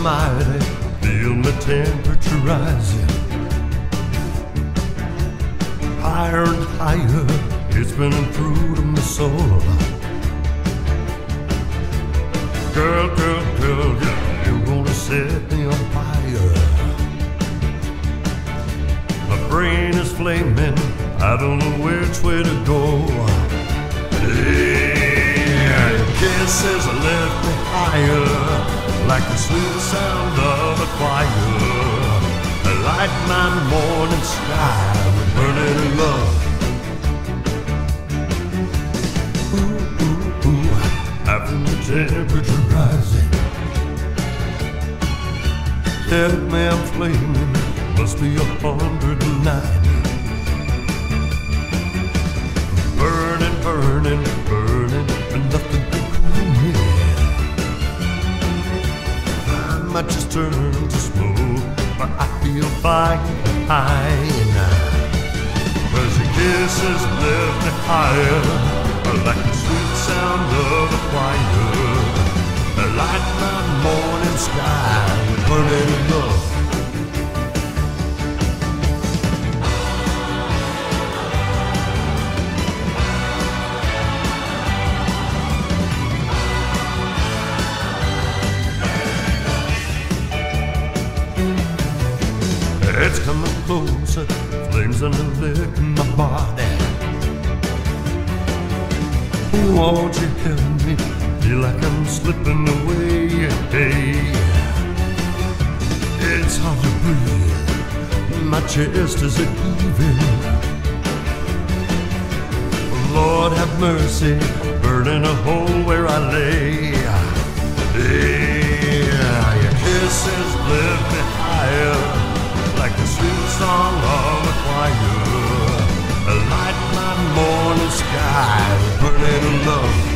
almighty, feel my temperature rising. Higher and higher, it's been through to my soul. Girl, girl, girl, yeah, you're gonna set me on fire. My brain is flaming, I don't know which way to go. Yeah, your kisses left me higher, like the sweet sound of a choir. Light my morning sky with burning love. Ooh, ooh, ooh, I feel the temperature rising. Help me, I'm flaming, must be 109. Burning, burning, burning, and nothing can cool me. I might just turn to smoke, but I feel fine now. 'Cause your kisses left me higher, like the sweet sound of a choir. Light my morning sky with burning love. It's coming closer, flames are licking my body. Won't you help me? Feel like I'm slipping away. It's hard to breathe, my chest is heaving. Lord have mercy, burning a hole where I lay. Yeah, your kisses lift me higher, like the sweet song of a choir. Light my morning sky with burning love.